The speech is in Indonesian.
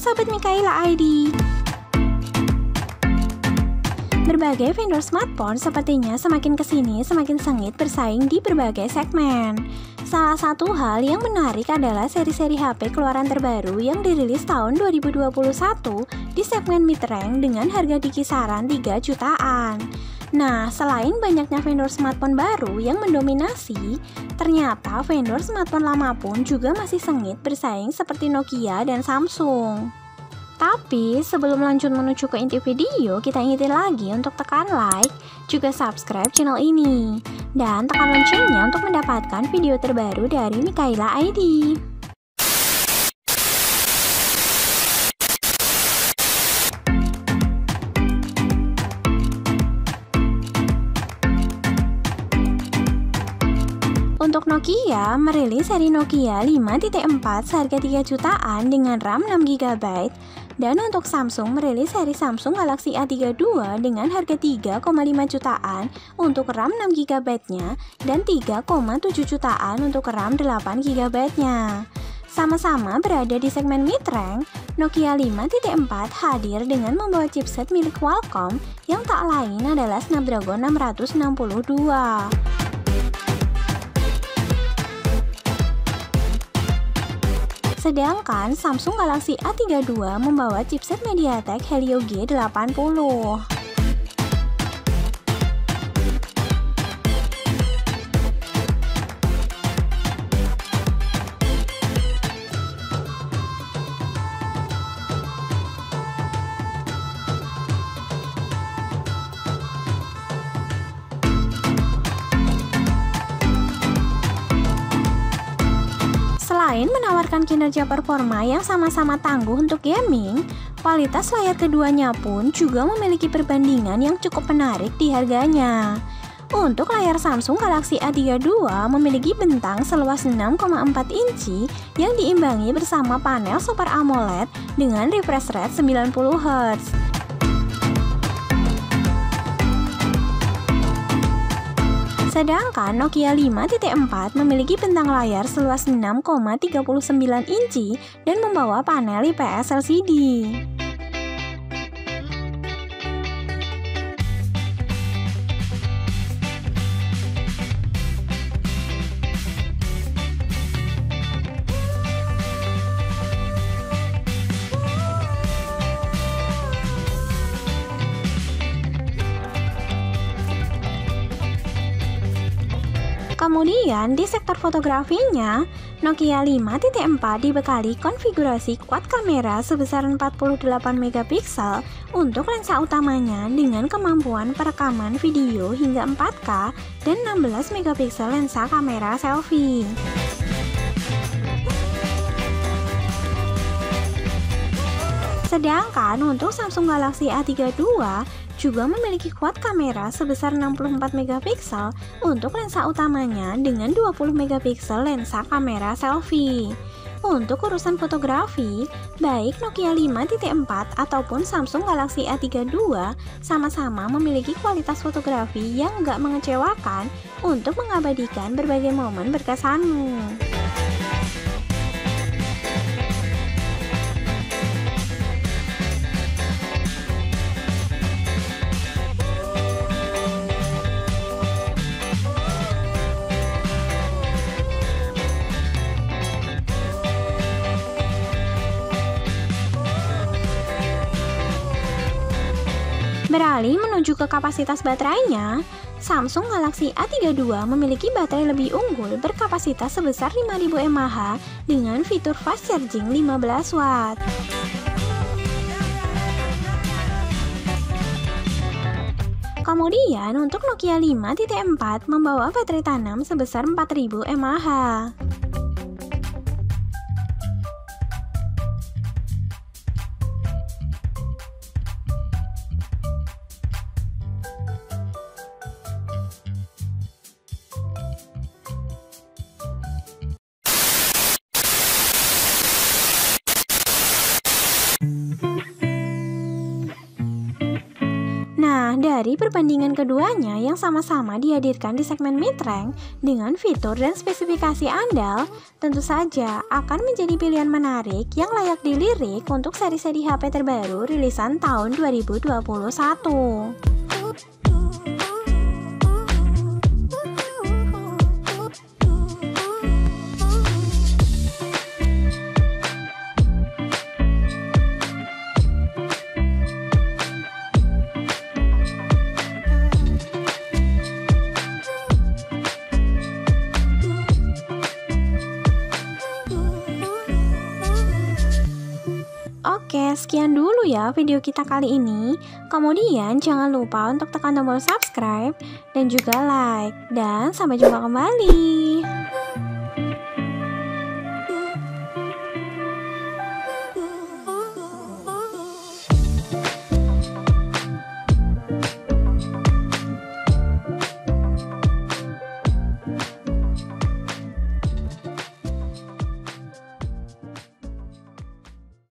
sahabat mikhayla.id. Berbagai vendor smartphone sepertinya semakin kesini semakin sengit bersaing di berbagai segmen. Salah satu hal yang menarik adalah seri-seri HP keluaran terbaru yang dirilis tahun 2021 di segmen mid-rank dengan harga di kisaran 3 jutaan. Nah, selain banyaknya vendor smartphone baru yang mendominasi, ternyata vendor smartphone lama pun juga masih sengit bersaing seperti Nokia dan Samsung. Tapi sebelum lanjut menuju ke inti video, kita ingetin lagi untuk tekan like, juga subscribe channel ini, dan tekan loncengnya untuk mendapatkan video terbaru dari mikhayla.id. Untuk Nokia, merilis seri Nokia 5.4 seharga 3 jutaan dengan RAM 6 GB. Dan untuk Samsung, merilis seri Samsung Galaxy A32 dengan harga 3,5 jutaan untuk RAM 6 GB-nya dan 3,7 jutaan untuk RAM 8 GB-nya. Sama-sama berada di segmen mid-rank, Nokia 5.4 hadir dengan membawa chipset milik Qualcomm yang tak lain adalah Snapdragon 662. Sedangkan Samsung Galaxy A32 membawa chipset MediaTek Helio G80. Selain menawarkan kinerja performa yang sama-sama tangguh untuk gaming, kualitas layar keduanya pun juga memiliki perbandingan yang cukup menarik di harganya. Untuk layar Samsung Galaxy A32 memiliki bentang seluas 6,4 inci yang diimbangi bersama panel Super AMOLED dengan refresh rate 90 Hz. Sedangkan Nokia 5.4 memiliki bentang layar seluas 6,39 inci dan membawa panel IPS LCD. Kemudian di sektor fotografinya, Nokia 5.4 dibekali konfigurasi quad kamera sebesar 48 megapiksel untuk lensa utamanya dengan kemampuan perekaman video hingga 4K dan 16 megapiksel lensa kamera selfie. Sedangkan untuk Samsung Galaxy A32 juga memiliki quad kamera sebesar 64 megapiksel untuk lensa utamanya dengan 20 megapiksel lensa kamera selfie. Untuk urusan fotografi, baik Nokia 5.4 ataupun Samsung Galaxy A32 sama-sama memiliki kualitas fotografi yang gak mengecewakan untuk mengabadikan berbagai momen berkesanmu. Beralih menuju ke kapasitas baterainya, Samsung Galaxy A32 memiliki baterai lebih unggul berkapasitas sebesar 5000 mAh dengan fitur fast charging 15 watt. Kemudian untuk Nokia 5.4 membawa baterai tanam sebesar 4000 mAh. dari perbandingan keduanya yang sama-sama dihadirkan di segmen mid-rank dengan fitur dan spesifikasi andal, tentu saja akan menjadi pilihan menarik yang layak dilirik untuk seri-seri HP terbaru rilisan tahun 2021. Oke, sekian dulu ya video kita kali ini. Kemudian jangan lupa untuk tekan tombol subscribe dan juga like. Dan sampai jumpa kembali.